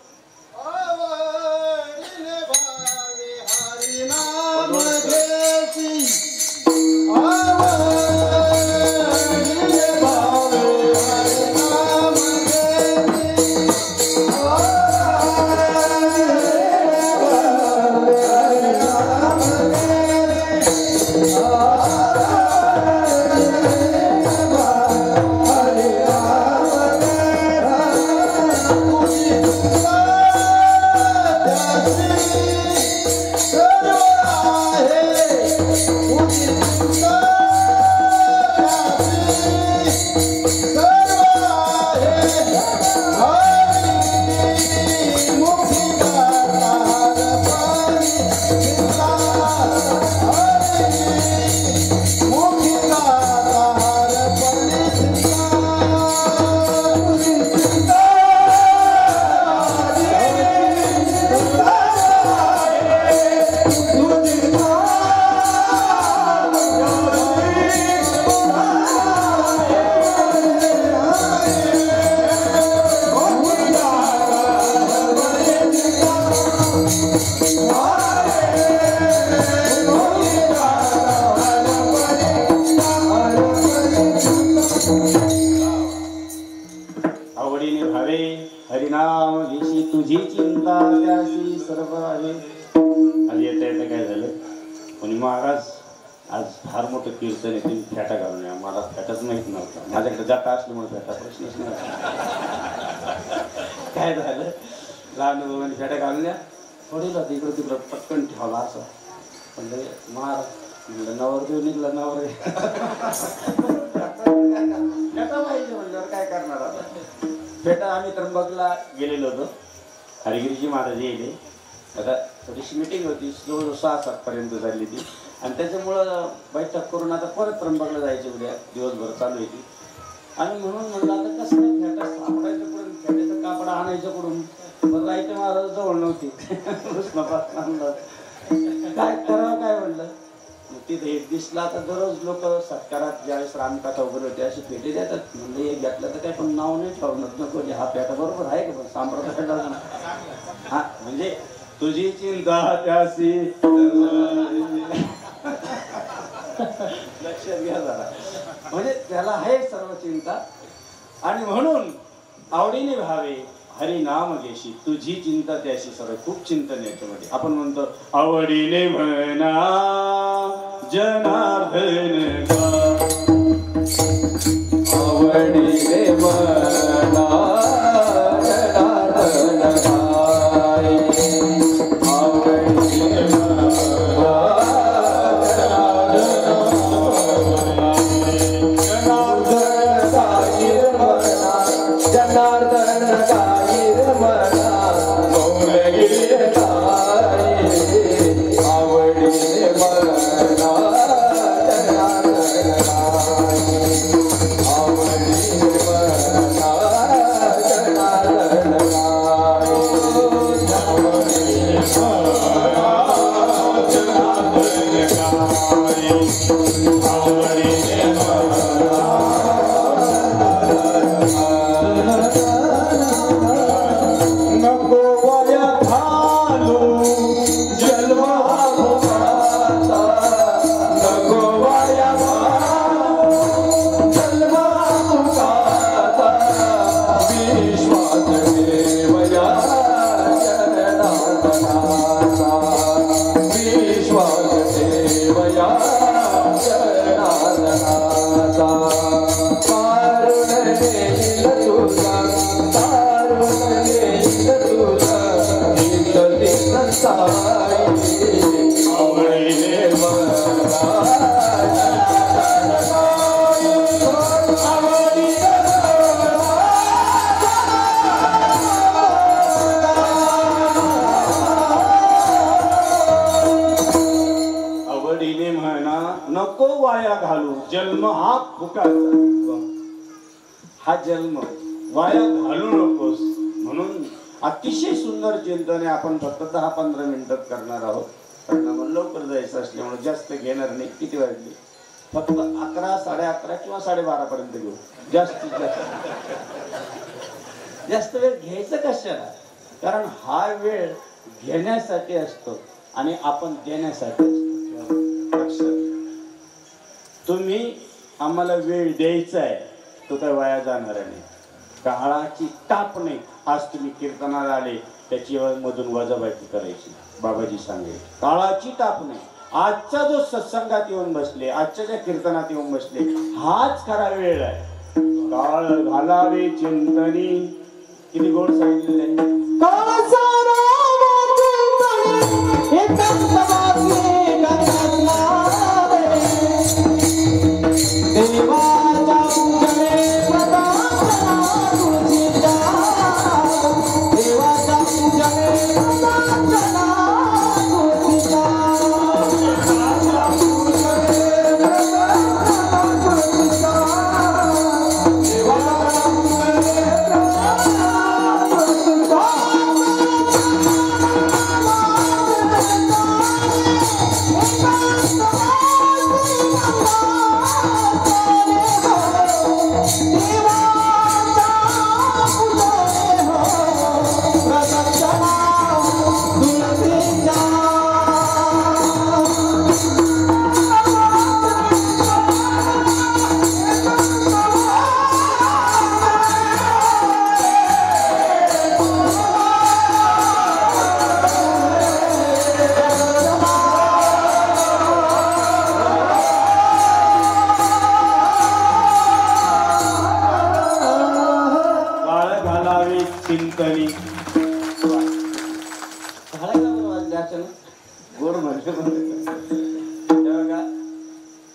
हरिनाम घेशी तुझी चिंता त्याशी सर्व आहे आणि येता येता काय झालं कोणी महाराज आज फार मोठं कीर्तन आहे तुम्ही फेटा घालून या मला फेटाच माहित नव्हता माझ्याकडे जाता असल्यामुळे फेटा प्रश्नच नव्हता काय झालं लहान मुलांनी फेटा घालून या थोडी इकडं तिकडं पटकन ठेवला असं पण महाराज म्हणलं नवरदेव निघला नवर पाहिजे म्हणल्यावर काय करणार आता. भेटा आम्ही त्र्यंबकला गेलेलो होतो. हरिगिरीजी महाराज येले. आता थोडीशी मिटिंग होती, जवळ सहा सात पर्यंत झाली ती, आणि त्याच्यामुळं बैठक करून आता परत त्र्यंबकला जायची उद्या दिवसभर चालू आहे ती. आणि म्हणून म्हणलं आता कसं काय फेटा सापडायचं कुठून, फेट्याचं कापड आणायचं कुठून. पण राहायचं महाराज जवळ नव्हती काय करावं काय म्हणलं. तिथे एक दिसला. आता दररोज लोक सत्कारात ज्यावेळेस रामकथा वगैरे होते अशी पेटे देतात. म्हणजे एक घेतलं तर काय पण नाव नाही ठेवणार नको. हा पेटा बरोबर आहे का पण सांप्रदाय हा म्हणजे तुझी चिंता त्यासी लक्ष घ्या जरा. म्हणजे त्याला आहे सर्व चिंता. आणि म्हणून आवडीने भावे हरी नाम घेशी तुझी चिंता त्याशी. सर्व खूप चिंतन याच्यामध्ये. आपण म्हणतो आवडीने म्हणा जनार्दन का, आवडीने म्हणा जनार्दन काय, आवडीने म्हणा जनार्दन काय म्हणा, जनार्दन काय म्हणा, मौलगी काय, आवडीने म्हणा नको वाया घालू. जन्म हा फुकाचा. हा जन्म वाया घालू नकोस. म्हणून अतिशय सुंदर चिंतन आपण फक्त दहा पंधरा मिनिटात करणार आहोत. कारण आम्हाला लवकर जायचं असल्यामुळे जास्त घेणार नाही. किती वाजले? फक्त अकरा साडे अकरा किंवा साडेबारा पर्यंत घेऊ. जास्तीत जास्त जास्त वेळ घ्यायचं कशाला. कारण हा वेळ घेण्यासाठी असतो आणि आपण देण्यासाठी असतो. लक्षात. तुम्ही आम्हाला वेळ द्यायचा आहे तो काय वाया जाणार नाही. काळाची टाप नाही. आज तुम्ही कीर्तनाला आले त्याची मधून वजाबाकी करायची. बाबाजी सांगे काळाची टाप नाही. आजचा जो सत्संगात येऊन बसले, आजच्या ज्या कीर्तनात येऊन बसले, हाच खरा वेळ आहे. काळ घालावे चिंतनी. किती गोड सांगितलेलं आहे. चिंतनी. गोड म्हणजे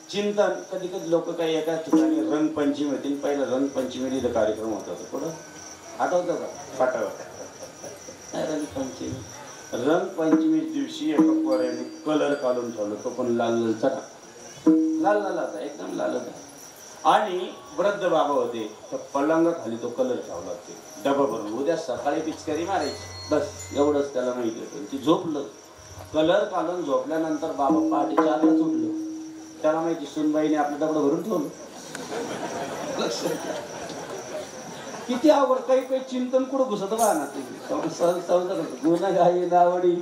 चिंतन. कधी कधी लोक काही एका ठिकाणी रंगपंचमी होती, पहिला रंगपंचमी इथं कार्यक्रम होता पुढं आठवतं का फाटावर रंगपंचमी रंगपंचमी दिवशी एका पोराने कलर काढून ठेवलं, तो पण लाल लाल चटा लाल लाल होता, एकदम लाल होता. आणि वृद्ध बाबा होते, त्या पलंगाखाली तो कलर ठेवला, ते डबा भरून उद्या सकाळी पिचकारी मारायची, बस एवढंच त्याला माहिती होतं. ती झोपलं, कलर काढून झोपल्यानंतर बाबा पहाटे चारला उठलो, त्याला माहिती सुनबाईने आपलं डबडं भरून ठेवलं. किती आवड, काही काही चिंतन कुठं घुसत बा ना ते गुन्हा घाई नावडी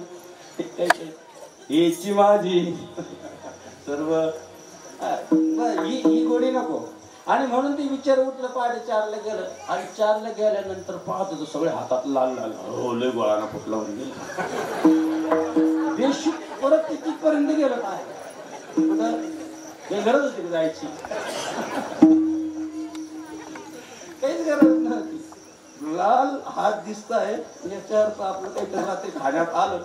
याची माझी सर्व ही ही गोडी नको. आणि म्हणून ते विचार उठलं, पहाटे चारला गेलं आणि चारला गेल्यानंतर पाहत होतो सगळे हातात लाल लाल, हो लय गोळाना फुटला म्हणजे देशी. परत तिथपर्यंत गेलं काय गरज होती जायची, काहीच गरज नव्हती. लाल हात दिसताय याच्यावर आपलं काहीतरी रात्री खाण्यात आलं.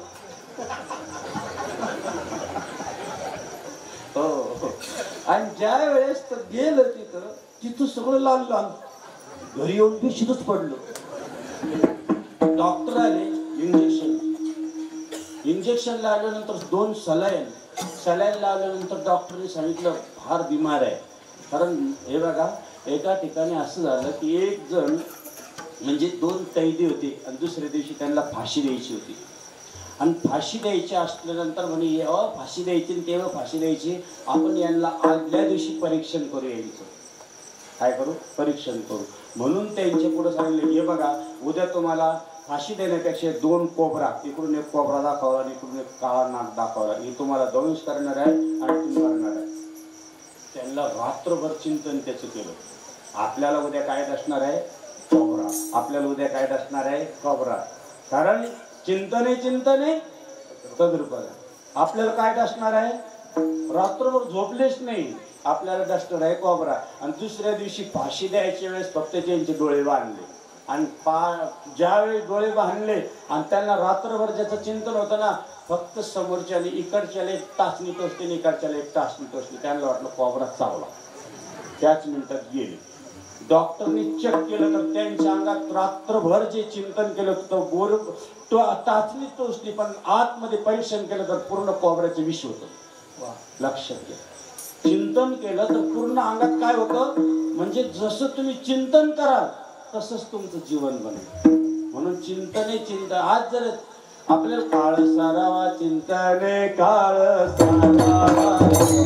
हो, आणि ज्या वेळेस तर गेलं तिथं तिथं सगळं लाल लाल, घरी येऊन पिशीतच पडलं. डॉक्टर आले, इंजेक्शन इंजेक्शन लावल्यानंतर दोन सलाईन सलाईन लावल्यानंतर डॉक्टरने सांगितलं फार बिमार आहे. कारण हे बघा, एका ठिकाणी असं झालं की एक जण म्हणजे दोन कैदी होते आणि दुसऱ्या दिवशी त्यांना फाशी द्यायची होती. आणि फाशी द्यायची असल्यानंतर म्हणे जेव्हा फाशी द्यायची तेव्हा फाशी द्यायची, आपण यांना आदल्या दिवशी परीक्षण करू, यायचं काय करू, परीक्षण करू. म्हणून त्यांच्या पुढे सांगितलं, हे बघा उद्या तुम्हाला फाशी देण्यापेक्षा दोन कोबरा, इकडून एक कोबरा दाखवला आणि इकडून एक काळा नाक दाखवला, हे तुम्हाला दंश करणार आहे आणि तुम्ही मरणार आहे. त्यांना रात्रभर चिंतन त्याचं केलं. आपल्याला उद्या काय असणार आहे, कोबरा. आपल्याला उद्या काय असणार आहे, कोबरा. कारण चिंतने चिंतने तद्रुपद. आपल्याला काय असणार आहे, रात्रभर झोपलेच नाही, आपल्याला डस्टर आहे कोबरा. आणि दुसऱ्या दिवशी फाशी द्यायच्या वेळेस फक्त त्यांचे डोळे बांधले आणि पा ज्यावेळी डोळे बांधले आणि त्यांना रात्रभर ज्याचं चिंतन होतं ना, फक्त समोरच्याने इकडच्याला एक टाचणी टोचली, इकडच्याला एक टाचणी टोचली, त्यांना वाटलं कोबरा चावला, त्याच मिनिटात गेले. डॉक्टरने चेक केलं तर त्यांच्या अंगात रात्रभर जे चिंतन केलं होतं बोर टाचणी टोचली, पण आतमध्ये परीक्षण केलं तर पूर्ण कोबऱ्याचं विष होतं. लक्षात घ्या, चिंतन केलं तर पूर्ण अंगात काय होतं, म्हणजे जसं तुम्ही चिंतन कराल तसंच तुमचं जीवन बनेल. म्हणून चिंतने चिंतन. आज जर आपल्याला काळ सारावा चिंतने, काळ सारावा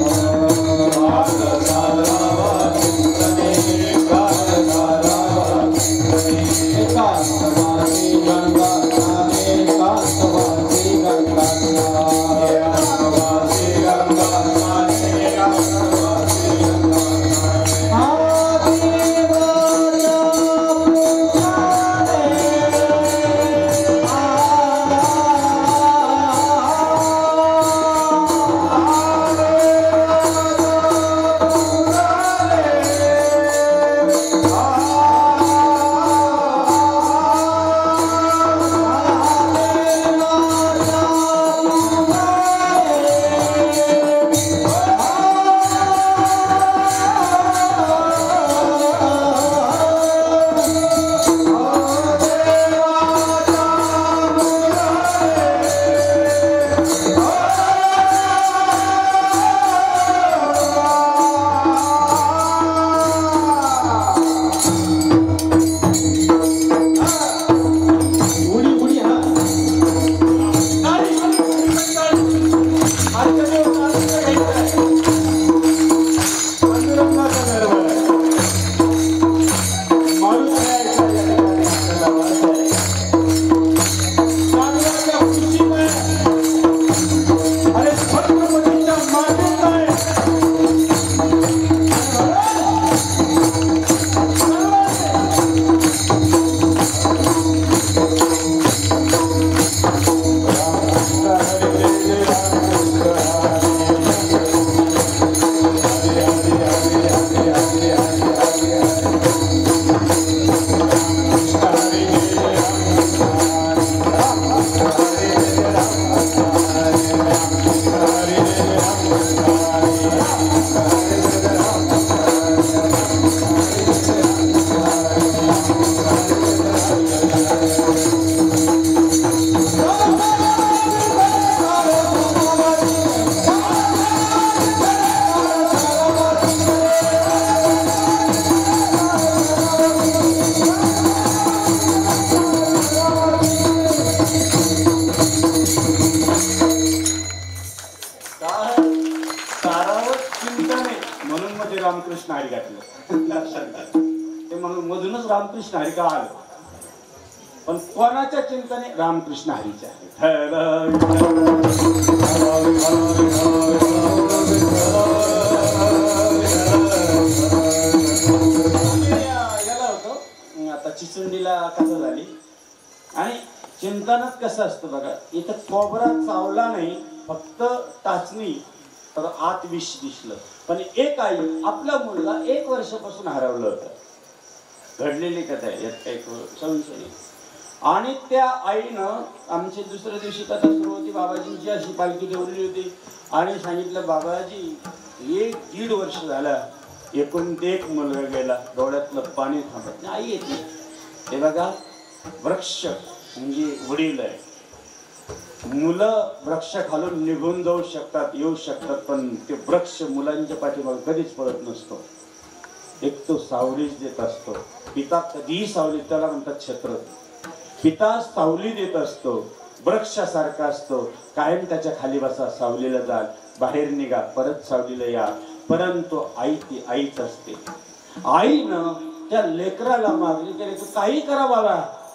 काळ सारावा चिंतने, काळ सारावा एकांतवासी गंगा नामे, एकांतवासी गंगा नामे, एकांतवासी गंगा नामे, एकांतवासी गंगा नामे. Hare रामकृष्ण हरी घातलं लक्षात घ्या. ते म्हणून मधूनच रामकृष्ण हरी का आलं, पण कोणाच्या चिंतने रामकृष्ण हरीच्या याला होतं आता चिचुंडीला कसं झाली आणि चिंतनच कसं असतं बघा. इथं कोबरा चावला नाही, फक्त टाचणी तर आत विष दिसलं. पण एक आई आपला मुलगा एक वर्षापासून हरवलं होतं, घडलेली कथा आहे, यात काही संशय नाही. आणि त्या आईनं आमची दुसऱ्या दिवशी कथा सुरू होती, बाबाजींची अशी पालखी ठेवली होती आणि सांगितलं बाबाजी एक दीड वर्ष झाला एकूण एक मुलगा गेला, डोळ्यातलं पाणी थांबत नाही. आई येते हे बघा, वृक्ष म्हणजे वडील आहे. मुलं वृक्ष खालून निघून जाऊ शकतात, येऊ शकतात, पण ते वृक्ष मुलांच्या पाठीमागे कधीच पडत नसतो. एक तो सावलीच देत असतो. पिता कधीही सावली, त्याला म्हणतात छत्र. पिता सावली देत असतो, वृक्षासारखा असतो. कायम त्याच्या खाली बसा, सावलीला जा, बाहेर निघा, परत सावलीला या. परंतु आई ती आईच असते. आईनं त्या लेकराला मागणी केली, तू काही करा बाबा,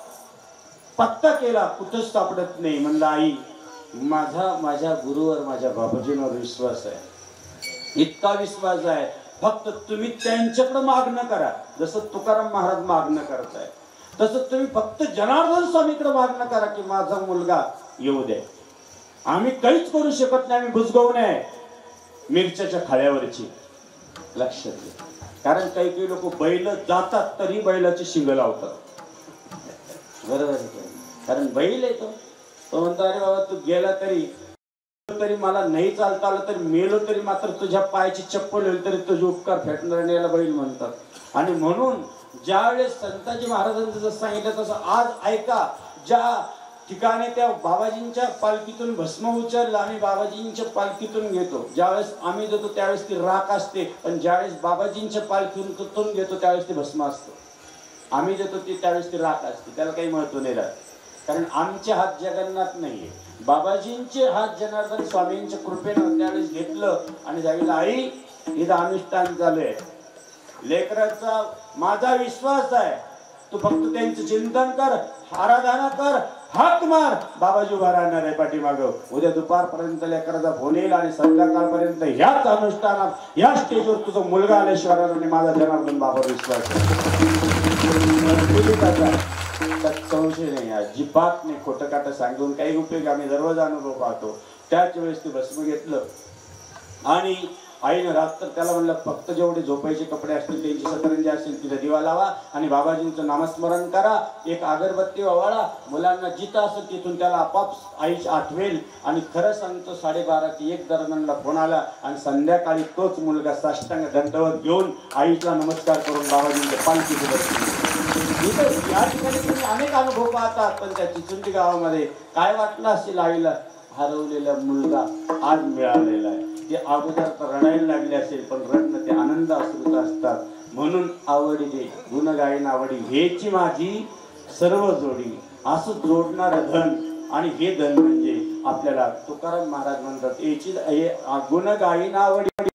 पत्ता केला कुठंच सापडत नाही. म्हणलं आई माझा माझ्या गुरुवर माझ्या बाबाजींवर विश्वास आहे, इतका विश्वास आहे, फक्त तुम्ही त्यांच्याकडे मागणं करा. जसं तुकाराम महाराज मागणं करताय तसं तुम्ही फक्त जनार्दन स्वामीकडे मागणं करा की माझा मुलगा येऊ दे. आम्ही काहीच करू शकत नाही, आम्ही भुजगवणे आहे मिरच्याच्या खाळ्यावरची. लक्षात घ्या, कारण काही काही लोक बैल जातात तरी बैलाची शिंग लावतात. बरोबर आहे, कारण बैल येतो तो म्हणतो अरे बाबा तू गेला तरी तरी मला नाही चालता आलं तरी मेलो तरी मात्र तुझ्या पायाची चप्पल होईल तरी तुझे उपकार फेटणार नाही, याला बैल म्हणतात. आणि म्हणून ज्यावेळेस संताजी महाराजांचं जसं सांगितलं तसं आज ऐका, ज्या ठिकाणी त्या बाबाजींच्या पालखीतून भस्म उचललं आम्ही बाबाजींच्या पालखीतून घेतो, ज्यावेळेस आम्ही देतो त्यावेळेस ती राख असते, पण ज्यावेळेस बाबाजींच्या पालखीतून घेतो त्यावेळेस ते भस्म असतं. आम्ही देतो ती त्यावेळेस ती राख असते, त्याला काही महत्व नाही राहत. कारण आमचे हात जगन्नाथ नाहीये, बाबाजींचे हात जनार्दन स्वामींच्या कृपेनं त्यावेळेस घेतलं. आणि ज्यावेळेस आई इथं अनुष्ठान चालू आहे, लेकराचा माझा विश्वास आहे, तू फक्त त्यांचं चिंतन कर, आराधना कर, हाक मार, बाबाजी उभा राहणार आहे पाठीमागं. उद्या दुपारपर्यंत लेकराचा फोन येईल आणि संध्याकाळपर्यंत ह्याच अनुष्ठानात या स्टेजवर तुझा मुलगा आल्याशिवाय आणि माझा जनार्दन बाबावर विश्वास आहे. त्यात संशय नाही, अजिबात नाही. खोटं काटं सांगून काही उपयोग, आम्ही दररोज अनुभव पाहतो. त्याच वेळेस ते भस्म घेतलं आणि आईनं रात्र त्याला म्हणलं फक्त जेवढे झोपायचे कपडे असतील त्यांची सतरंजी असेल तिथे दिवा लावा आणि बाबाजींचं नामस्मरण करा, एक अगरबत्ती ओवाळा, मुलांना जिथं असेल तिथून त्याला आपाप आईच आठवेल. आणि खरं सांगतो साडेबारा ते एक दरम्यानला फोन आला आणि संध्याकाळी तोच मुलगा साष्टांग दंडवत घेऊन आईला नमस्कार करून बाबाजींच्या पालखीत बसले. या ठिकाणी तुम्ही अनेक अनुभव पाहतात, पण त्या चिचुंडी गावामध्ये काय वाटलं असेल आईला, हरवलेला मुलगा आज मिळालेला आहे. ते अगोदर तर रडायला लागले असेल, पण रडणं ते आनंद अश्रुत असतात. म्हणून आवडी दे गुण गायन आवडी हेची माझी सर्व जोडी, असं जोडणारं धन. आणि हे धन म्हणजे आपल्याला तुकाराम महाराज म्हणतात याची गुण गायन आवडी